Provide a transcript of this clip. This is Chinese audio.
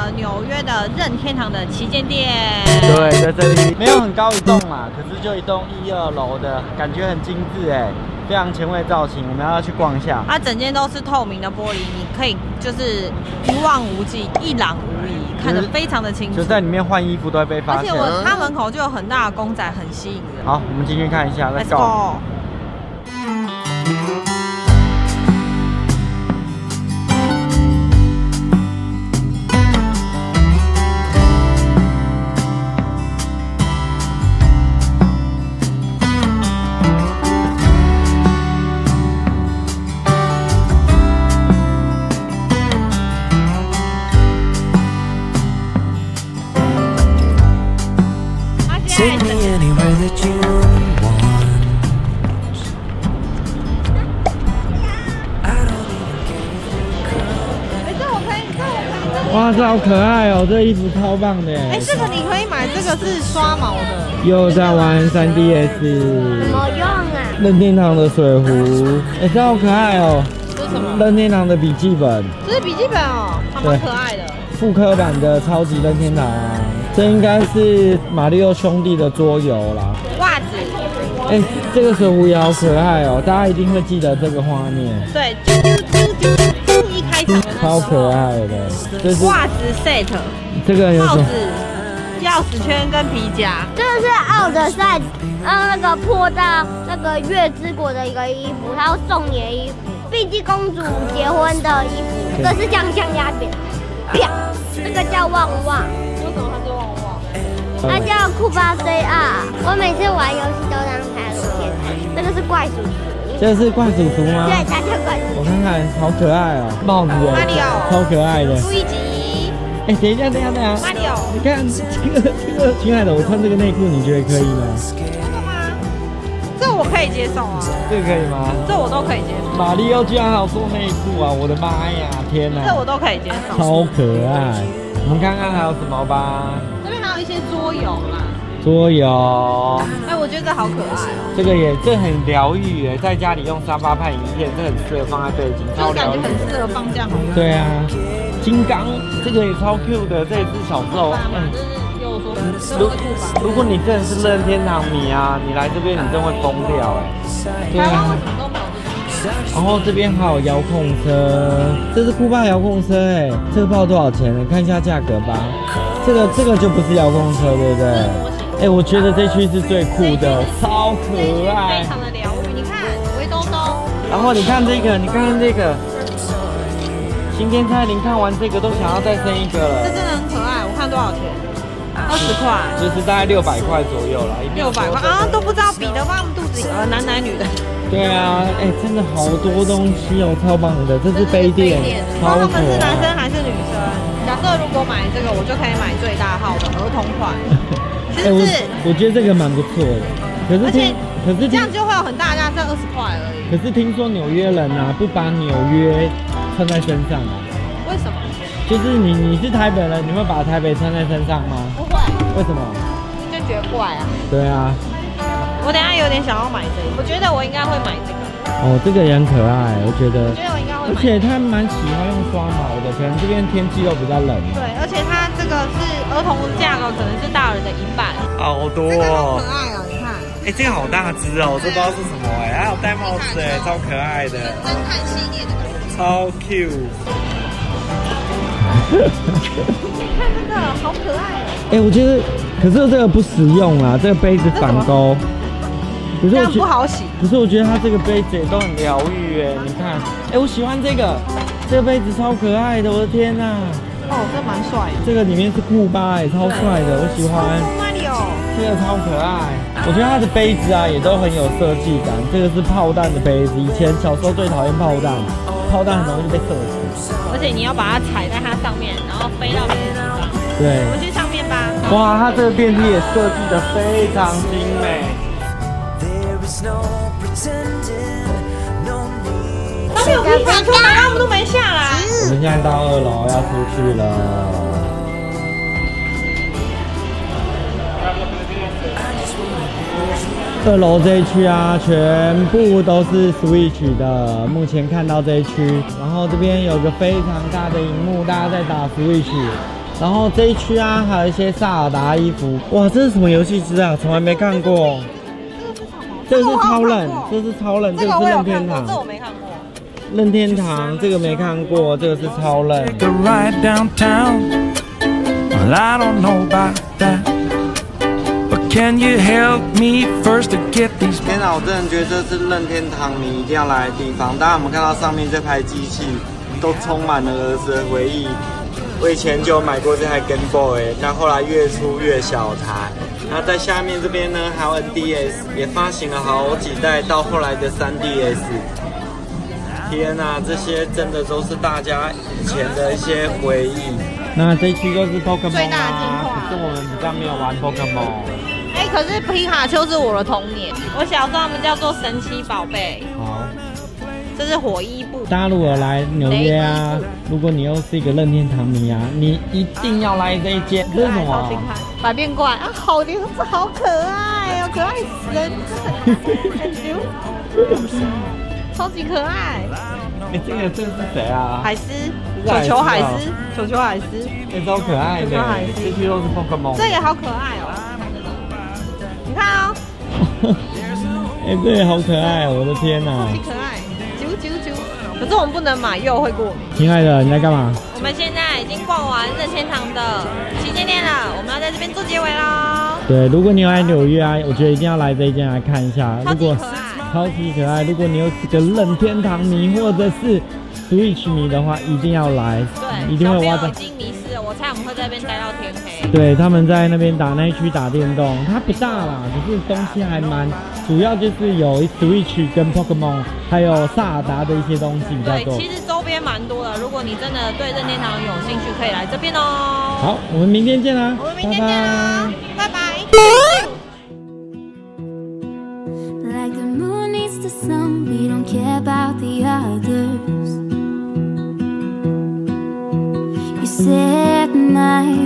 纽约的任天堂的旗舰店。 对，在这里没有很高一栋啦，可是就一栋1、2楼的感觉很精致哎，非常前卫造型。我们要去逛一下。 它整间都是透明的玻璃，你可以就是一望无际、一览无遗，看得非常的清楚。 就在里面换衣服都会被发现。 而且它门口就有很大的公仔，很吸引人。 好，我们进去看一下 ，Let's go。 Take me anywhere that you want. I don't even care if you come. 哇，这好可爱哦！这衣服超棒的。 哎，这个你可以买，这个是刷毛的。 又在玩3DS。 怎么用啊？ 任天堂的水壶，哎，这好可爱哦！ 这是什么？ 任天堂的笔记本。 这是笔记本哦，还蛮可爱的。 复刻版的超级任天堂，这应该是马里奥兄弟的桌游啦。 袜子， 哎，这个水壶也好可爱哦，大家一定会记得这个画面。 对，啾啾啾啾啾，一开场的那超可爱的，这是袜子 set， 这个有什么？ 帽子、钥匙圈跟皮夹。 这个是奥德赛，那个破到那个月之国的一个衣服，他要送你的衣服，碧姬公主结婚的衣服，这个是酱香鸭饼，啪，这个叫旺旺。 为什么它是旺旺？ 它叫库巴 CR， 我每次玩游戏都让它出现。这个是怪叔叔， 这是怪叔叔吗？ 对，它叫怪叔叔。 我看看，好可爱哦，帽子马里奥超可爱的。 路易吉， 哎，等一下， 马里奥， 你看这个，亲爱的，我穿这个内裤，你觉得可以吗？ 这个吗？这我可以接受啊， 这个可以吗？ 这我都可以接受。 马里奥居然还有做内裤啊！我的妈呀，天哪！ 这我都可以接受。 超可爱。我们看看还有什么吧。 这边还有一些桌游啦。 桌游。 哎，我觉得这好可爱哦。 这很疗愈耶，在家里用沙发看影片，这很适合放在背景，超疗愈。 感觉很适合放假好用。 对啊，金刚这个也超 Q 的，这也是小时候。 就是又说如果你真的是任天堂迷啊，你来这边你真会疯掉哎。 台湾为什么都没有这种？ 然后这边还有遥控车，这是酷爸遥控车哎，这个不知道多少钱呢？看一下价格吧。这个就不是遥控车，对不对？哎，我觉得这区是最酷的，超可爱， 非常的疗愈。你看，围兜兜。 然后你看这个，新天菜，您看完这个都想要再生一个了。 这真的很可爱，我看多少钱？20块， 就是大概600块左右啦。 600块啊，都不知道比的话，他们肚子男女的。 对啊，哎，真的好多东西哦，超棒的。这是杯垫， 超可爱。他们是男生还是女生？假设如果买这个，我就可以买最大号的儿童款。 哎，我觉得这个蛮不错的。可是这样就会有很大价，这20块而已。 可是听说纽约人啊，不把纽约穿在身上。 为什么？ 就是你是台北人，你会把台北穿在身上吗？ 不会。 为什么？ 就觉得怪啊。 对啊。 我等一下有点想要买这个，我觉得我应该会买这个。 哦，这个也很可爱，我觉得。 我觉得我应该会买。 而且他蛮喜欢用刷毛的，可能这边天气又比较冷。 对，而且它这个是儿童价格，可能是大人的1半。 好多哦。 这个好可爱哦，你看。 哎，这个好大只哦，我都不知道是什么哎，还有戴帽子哎，超可爱的。 侦探系列的。 超 Q。 你看这个，好可爱哦。 哎，我觉得，可是这个不实用啊，这个杯子反勾。可是这样不好洗。 可是我觉得它这个杯子也都很疗愈哎，你看，哎，我喜欢这个杯子超可爱的，我的天哪！ 哦，这蛮帅的。 这个里面是酷巴哎，超帅的，我喜欢。这个超可爱，我觉得它的杯子啊也都很有设计感。这个是炮弹的杯子，以前小时候最讨厌炮弹，炮弹很容易被射死。 而且你要把它踩在它上面，然后飞到别人身上。 对， 我们去上面吧。 哇，它这个电梯也设计得非常精美。 都没有皮卡丘吗？他们都没下来。 我们现在到2楼要出去了。2楼这一区啊，全部都是 Switch 的。目前看到这一区，然后这边有个非常大的荧幕，大家在打 Switch。 然后这一区啊，还有一些萨尔达衣服。哇，这是什么游戏机啊？从来没看过。这个是超人，这是超人，这个是任天堂。 这我没看过。 任天堂这个没看过，这个是超人。 Can you help me first to get these？ 天哪，我真的觉得这是任天堂你一定要来的地方。大家有没有看到上面这排机器，都充满了儿子的回忆。我以前就有买过这台 Game Boy， 但后来越出越小台。那在下面这边呢，还有 NDS， 也发行了好几代，到后来的 3DS。天哪，这些真的都是大家以前的一些回忆。那这一区就是 Pokemon 最大进化， 可是我们比较没有玩 Pokemon。 哎，可是皮卡丘是我的童年，我小时候他们叫做神奇宝贝。 好， 这是火衣部。 大家如果来纽约啊，如果你又是一个任天堂迷啊，你一定要来这一间。这是什么？ 百变怪啊，好牛，这好可爱哦，可爱死人，很牛，超级可爱。 哎，这个是谁啊？ 海狮，球球海狮，球球海狮， 哎，超可爱的，这区都是 Pokemon。 这也好可爱哦，你看哦， 哎，这也好可爱，我的天哪， 超级可爱，啾啾啾。可是我们不能买，又会过敏。 亲爱的，你在干嘛？ 我们现在已经逛完任天堂的旗舰店了，我们要在这边做结尾喽。 对，如果你有来纽约啊，我觉得一定要来这一间来看一下。 超级可爱。 超级可爱！如果你又是个任天堂迷或者是 Switch 迷的话，一定要来。 对， 一定会挖到。 已经迷失了，我猜我们会在那边待到天黑。 对，他们在那边那一区打电动，它不大啦，可是东西还蛮，主要就是有 Switch 跟 Pokemon， 还有萨尔达的一些东西比较多。 对，其实周边蛮多的，如果你真的对任天堂有兴趣，可以来这边哦。 好，我们明天见啦！ 我们明天见啦，拜拜。 Like the moon needs the sun, we don't care about the others. You said night